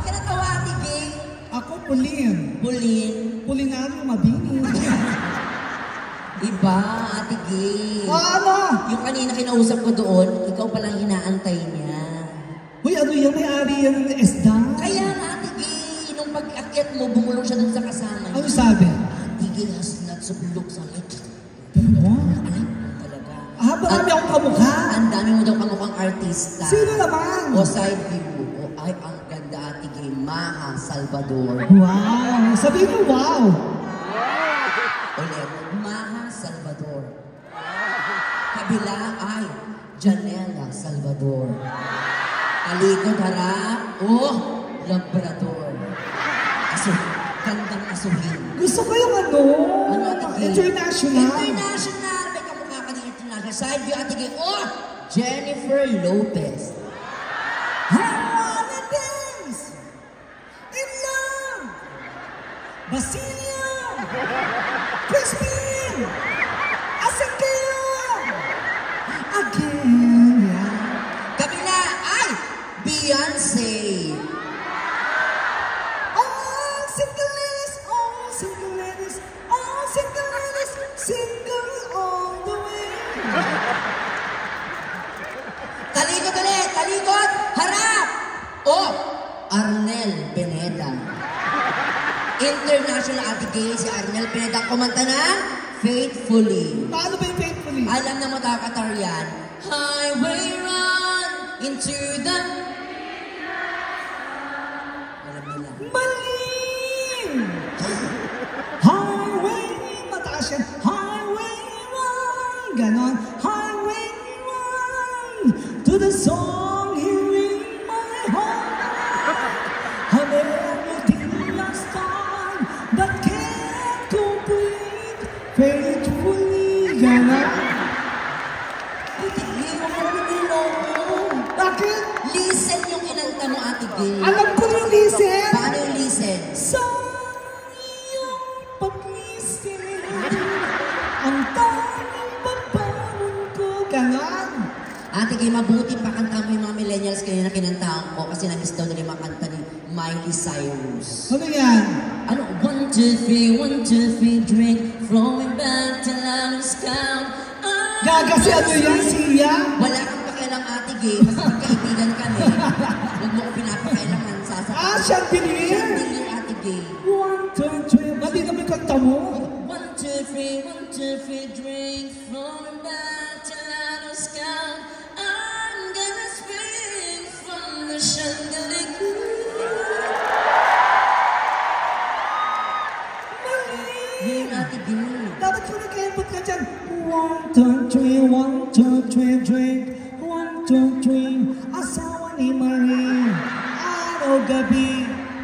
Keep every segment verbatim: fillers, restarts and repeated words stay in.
ka natawa, Ate Gay? Ako, Pulin. Pulin? Pulinaryo mabini. Iba, Ate Gay. O, ano? Yung kanina kinausap ko doon, ikaw palang inaantay niya. Uy, ano yan? May-ari yan ng esda. Kaya nga, Ate Gay, nung pag-akyat mo, bumulong siya dun sa kasama niya. Ano sabi? Ate Gay has lots of looks on it. Ano? Talaga. Ah, marami akong kamukha. Ang dami mo daw kamukhang artista. Sino naman? O side view. O ay, ang ganda, Ate Gay. Maha Salvador. Wow! Sabihin mo, wow! Ulit. Maha Salvador. Kabila ay Janela Salvador. Talikod harap. Oh, Labrador. Aso, gandang asuhin. Gusto ko yung ano? Ano, Ate Gay? International. International. May kamukha ka ng international. Side view, Ate Gay. Oh, Jennifer Lopez. Holidays! In love! Basilio! Crispin! Asengkeo! Again, yeah. Kabila ay Beyonce. All single ladies, all single ladies, all single ladies, single all the way. Talikod ulit, talikod, harap. Oh, Arnel Pineda. International, Ate Gay, si Arnel Pineda kumanta ng Faithfully. Paano ba yung faithfully? Alam na mo Takatar yan. Highway run into the... Alam nila. Mali! Highway, mataas yan. Highway one, ganon. Highway one, to the song here in my heart. A melody last time that can't complete faithfully, ganon. Ate Gay, huwag mo naman niloko. Bakit? Listen yung inanta mo, Ate Gay. Alam ko yung listen. Paano yung listen? Sa iyong pag-listen, ang tanging pagbangon ko, ganon. Ate Gay, mabuti pa kanta mo yung mga millennials kanina kinantahan ko kasi na-miss daw nila yung mga kanta ni Miley Cyrus. Ano yan? Ano? One, two, three, one, two, three, drink, flowing back till I lose count. Ah, Gaga si ano yan, siya? wala kang pakialam, Ate Gay, basta magkaibigan kami. Huwag mo ko pinapakailaman, sasakit. Ah, chandelier? Chandelier, Ate Gay. One, two, three. Mali naman yung kanta mo. One, two, three, one, two, three, drink, flowing back till I lose count. I'm gonna spring from the chandelier. Yun, Ate Gay. Dapat ko nag-input ka dyan. One, two, three, one, two, three, drink. One, two, three. Asawa ni Marie. Araw gabi.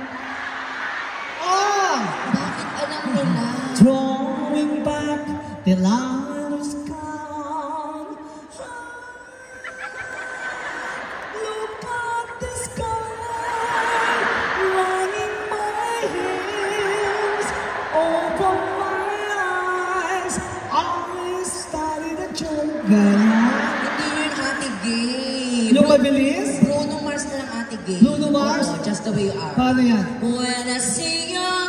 Oh! Bakit alam nila? Drawing back the last count. Look at the sky, running my hands over my eyes. I started a joke. Hindi yun, Ate Gay. Yung mabilis? Bruno Mars na lang, Ate Gay. Bruno Mars? Oo, just the way you are. Paano yan? When I see your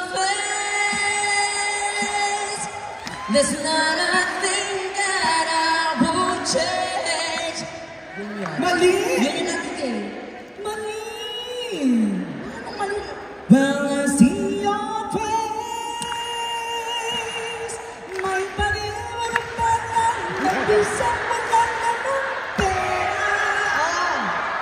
face, there's not a thing that I would change. Yun yun. Mali! Yun yun, Ate Gay. Mali! Anong mali? When I see your face, may pag-iwan ang parang nag-isang maganda ng pera.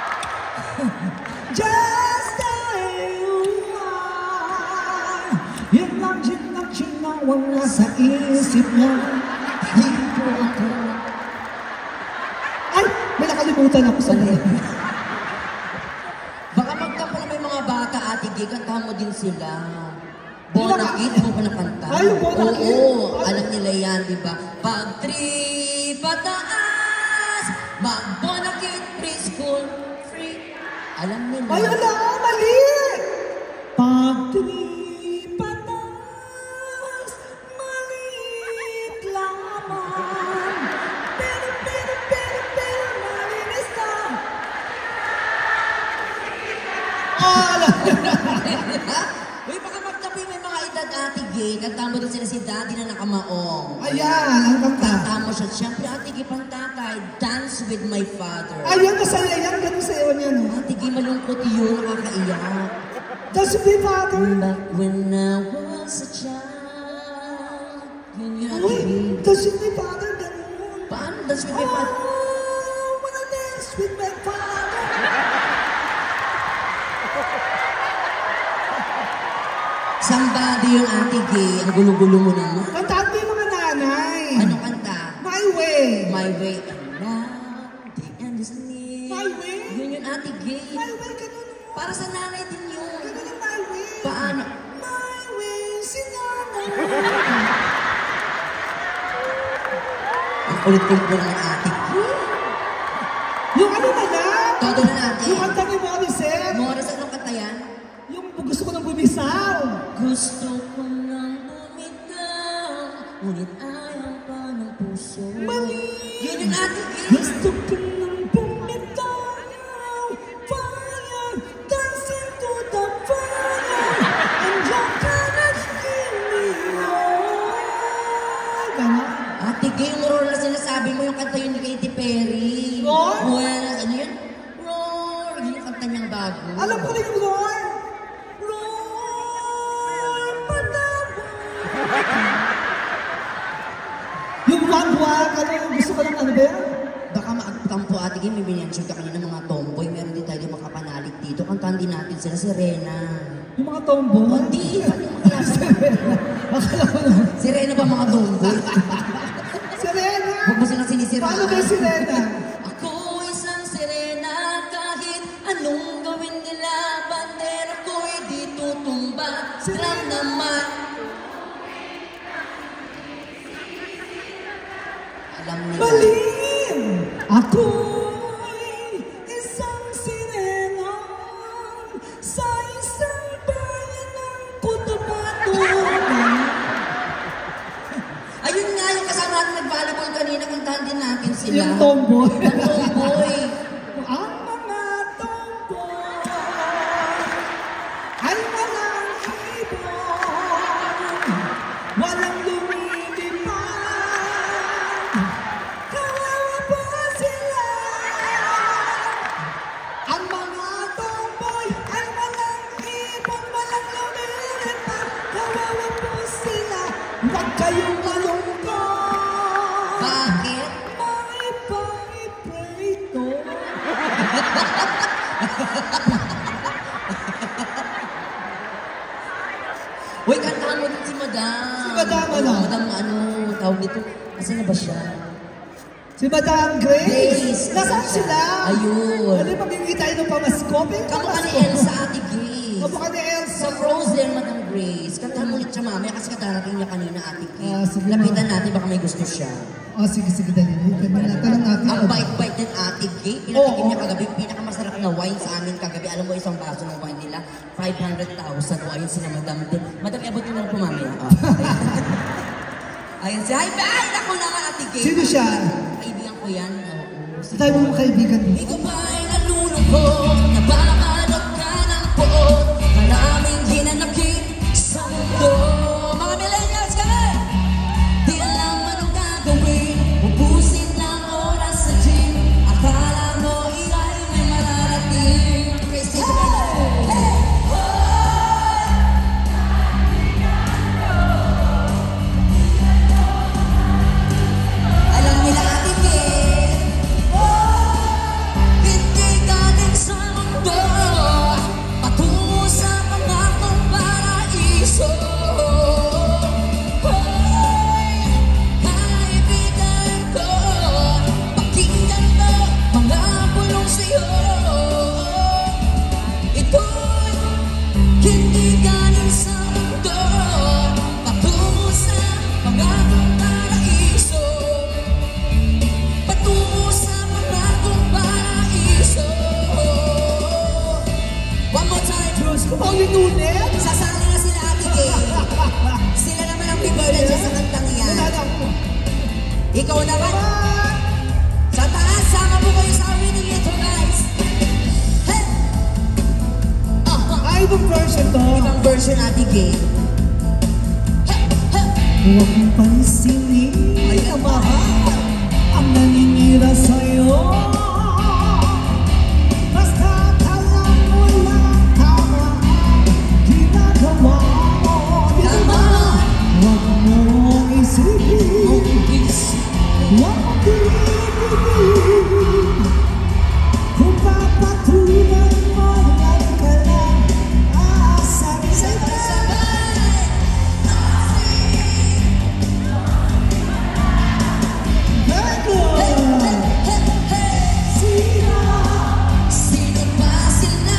Just as you are. Yun lang, yun lang, yun lang, wala sa isip mo. Dito ako. Ay, may nakalimutan ako sa loob. Baka magtampo na may mga bata, Ate Gay, kantahan mo din sila. Bonakit mo pa nakanta? Ay, Bonakit? Oo, alam nila yan, di ba? Pag three pataas, mag-Bonakit preschool free. Alam nila. Ay, ala, mali! Pagtripatas, maliit lamang. Pero, pero, pero, pero, malinis na. Ala! Gay, kanta mo din sila si Daddy na nakamaong. Ayan, ang kanta. Kanta mo siya. Siyempre, Ate Gay, pantatay, Dance with My Father. Ayan, masaya yan. Ganun sa'yo niya, no? Ate Gay, malungkot yun, nakakaiyak. That's your father. Back when I was a child. Yun yun, Ate Uy, Gay. that's your father. Ganun. Paano Dance with My Father? Oh, wanna dance with my father. Somebody yung Ate Gay, ang gulo-gulo mo naman. Kantaan mo yung mga nanay. Ano kanta? My way. My way and now, the end is near. My way? Yun yung Ate Gay. My way, ganun. Para sa nanay din yun. Ganun ang my way. Paano? My way, si nanay. Ang kulit-kulit mo ng Ate Gay. Yung ano na lang. Todo na natin. Yung kanta ni Morissette. Morris, anong kanta yan? Yung gusto ko nang bumisaw. Gusto ko nang bumitaw, ngunit ayaw pa ng puso. Mali. Yun yung Ate Gay. Gusto ko nang bumitaw. Fire, dancing to the fire. And you're gonna feel me. Ganon. Ate Gay, yung roar na sinasabi mo, yung kanta yun ni Katy Perry. Roar? Buenas, ano yun? Roar! Yun yung kanta niyang bago. Alam ko na yung roar. Roar, patawa. Yung wag-wag, ano yung gusto ko lang, ano ba yan? Baka maagtampo Ate Gay, may binensyon ka kanina mga tomboy. Meron din tayo makapanalig dito. Kantahan din natin sila si Rena. Yung mga tombo. Hindi, pati yung makalasa. Akala ko lang. Si Rena ba mga tomboy? Sirena! Huwag mo silang sinisiraan. Paano ba yung sirena? Ako isang sirena, kahit anong gawin nila, bandera ko'y di tutumba. Drum naman. Alam nila. Mali! Ako'y isang sirena sa isang bayan ng Cotabato. Ayun nga, yung kasama natin nag-volleyball kanina, kantahan din natin sila. Yung tomboy. Ang tomboy. Ang mga tomboy ay walang ibon, walang lumilipad. Kawawa po sila. Ang mga tomboy ay walang ibon, walang lumilipad. Kawawa po sila. Huwag kayong malungkot. Bakit? May vibrator. Uy, kantahan mo din si Madam. Si Madam ano? Oo, Madam ano, tawag nito. Asan na ba siya? Si Madam Grace. Grace. Nasaan sila? Ayun. Ano yung pagiging tayo ng pamasko? May Kamukha ni pamasko. Elsa, Ate Gay. Kamukha ni Elsa. Sa Frozen, Madam Grace. Kantahan mo ulit siya mamaya kasi katarating niya kanina, Ate Gay. Ah, sige, Lapitan ma'am. natin, baka may gusto siya. Oh, sige, sige, dali. Tanong natin. Ang bait-bait din Ate Gay. Pinatikim niya kagabi, pinakamasarap na wine sa amin kagabi. Alam mo, isang baso ng wine nila, five hundred thousand. O, ayun sila, Madam din. Madam, abot nyo na lang po mamaya. Oh. Ayun siya. Hi, bye! Ako na nga, Ate Gay. Sino siya? Kaibigan ko yan. Oo. Sa tayo mga kaibigan mo. Ikaw ba'y nalulungkot? Nababalot ka ng poot? Maraming hinanakit sa mundo. Mga millennials kami! Di alam anong gagawin. Ubusin lang oras sa gym. Akala mo iya'y may mararating. Praise the Lord. Hey! Alam nila Ate Gay, hindi galing sa mundo, patungo sa pangakong paraiso. Hoy, kaibigan ko, pakinggan mo mga bulong sa'yo. Ito'y hindi galing sa mundo, patungo sa pangakong paraiso. Patungo sa pangakong paraiso. One more time, Bruce. Pauli Nunes? Sasali na sila Ate Gay. Sila naman ang bigordan dyan sa kantang yan. Nalala ko. Ikaw naman. Sa taas, sama mo kayo sa reading ito, guys. Hey! Ah, ah. Ay, ibang version to. Ibang version Ate Gay. Huwag mong pansinin Ay, ang mahal. ang naninira sa'yo. Basta alam mo lang tama ang ginagawa mo. Tama. Huwag mong isipin, Ang kiss. huwag mong pinipigil. Kung papatulan mo, huwag ka lang aasar sa bago. Sino? Sino ba sila?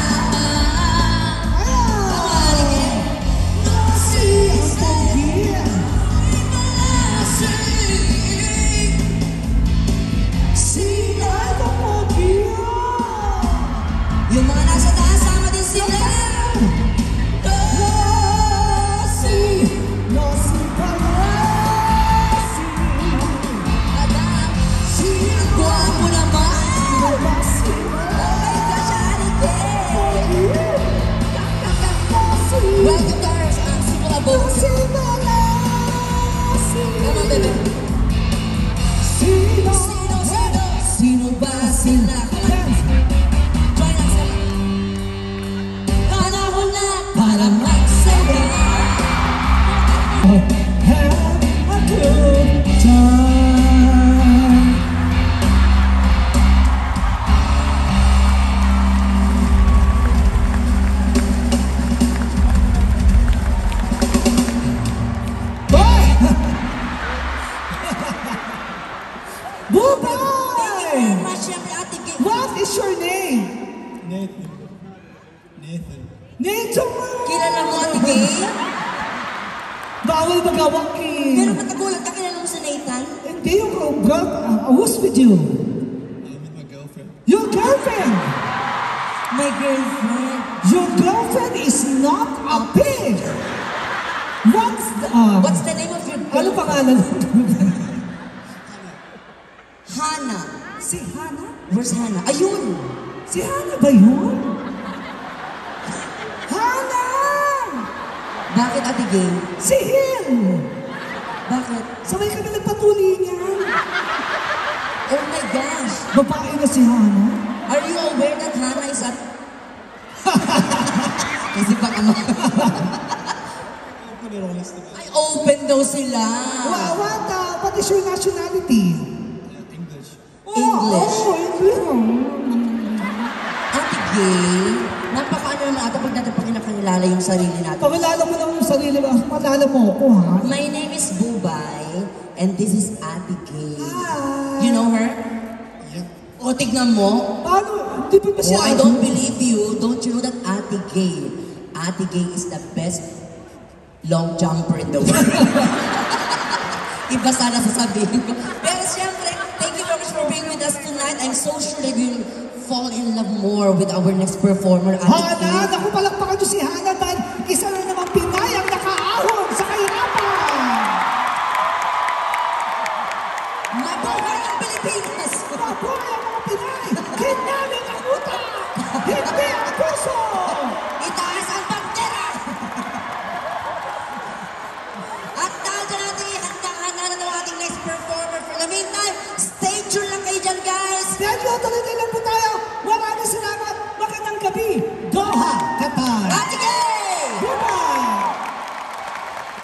Pangalan eh. No, Si ang pogi. Sino? Ay, ang pogi. Yung mga nasa taas, sama din sila. Si, no, si pala. Si, Adam, sino? Gwapo naman. wala si Oh my gosh, Anike. pogi. Si, Welcome to our uh, Simula Boat. si pala. Si, Come on, baby. sino? Sino, sino? Sino ba sila? Come on. Join us. Panahon na para magsaya. Have a good time. Boy! Bubay! Very much, syempre, Ate Gay. What is your name? Nathan. Nathan. Nito Kilala mo, Ate Gay? Bawal magawak eh. Pero patagulan ka, kilala mo sa Nathan? Hindi yung girl, uh, who's with you? I'm with my girlfriend. Your girlfriend! My girlfriend. Your girlfriend is not a pig! What's the, uh, What's the name of your ano girlfriend? pangalan mo? Hannah. Si Hannah? Where's Hannah? Ayun! Si Hannah ba yun? Hannah! Bakit, Ate Gay? Si Hill! Bakit? Sabay kami nagpatuli niyan. Oh my gosh! Babae na si Hannah. Are you aware that Hannah is at... Kasi baka ma... Open it honest to Ay, open daw sila! Wow, what, uh, what is your nationality? God. English. English. Oh, English. Ate Gay, napaka-ano naman ata pag natin pag nakakilala yung sarili natin. Pakilala mo lang yung sarili mo. Pakilala mo ako, ha? My name is Bubay, and this is Ate Gay. Hi. You know her? Yep. O, tignan mo. Paano? Di ba ba siya? Oh, I don't believe you. Don't you know that Ate Gay? Ate Gay is the best long jumper in the world. Iba sana sasabihin ko. Pero siyempre, thank you very much for being with us tonight. I'm so sure that you'll fall in love more with our next performer, Ate Hana, Gay. naku palakpakan nyo si Hana dahil